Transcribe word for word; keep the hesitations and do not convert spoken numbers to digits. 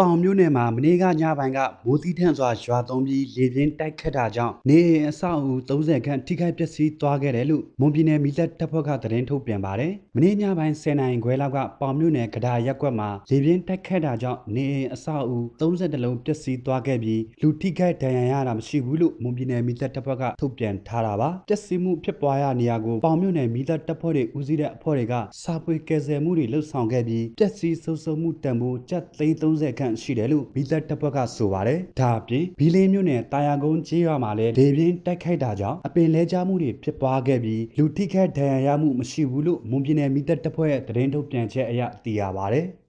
ပေါင်မြို့နယ်မှာမနေ့ကညပိုင်းကမိုးသီးထန်စွာရွာသွန်းပြီးလေပြင်းတိုက်ခတ်တာကြောင့်နေအိမ်အဆောက်အဦသုံးဆယ်ခန့်ထိခိုက်ပျက်စီးသွားခဲ့တယ်လို့မွန်ပြည်နယ်မီးသတ်တပ်ဖွဲ့ကသတင်းထုတ်ပြန်ပါတယ်။မနေ့ညပိုင်းဆယ်နာရီခွဲလောက်ကပေါင်မြို့နယ်ကဒါရပ်ကွက်မှာလေပြင်းတိုက်ခတ်တာကြောင့်နေအိမ်အဆောက်အဦသုံးဆယ်တလုံးပျက်စီးသွားခဲ့ပြီးလူထိခိုက်ဒဏ်ရာရတာမရှိဘူးလို့မွန်ပြည်နယ်မီးသတ်တပ်ဖွဲ့ကထုတ်ပြန်ထားတာပါ။ပျက်စီးမှုဖြစ်ပွားရာနေရာကိုပေါင်မြို့နယ်မီးသတ်တပ်ဖွဲ့တွေဦးစီးတဲ့အဖွဲ့တွေကစာပွေကယ်ဆယ်မှုတွေလှုပ်ဆောင်ခဲ့ပြီးပျက်စီးဆုံးရှုံးမှုတန်ဖိုးကျပ်သိန်းသုံးဆယ်ခန့်ရှိတယ်လို့မီးသတ်တပ်ဖွဲ့ကဆိုပါတယ်။ဒါအပြင်ဘီလင်းမြို့နယ်တာယာကုန်းကျေးရွာမှာလည်းလေပြင်းတိုက်ခိုက်တာကြောင့်အပင်လဲကျမှုတွေဖြစ်ပွားခဲ့ပြီးလူထိခိုက်ဒဏ်ရာရမှုမရှိဘူးလို့မွန်ပြည်နယ်မီးသတ်တပ်ဖွဲ့ရဲ့သတင်းထုတ်ပြန်ချက်အရသိရပါတယ်။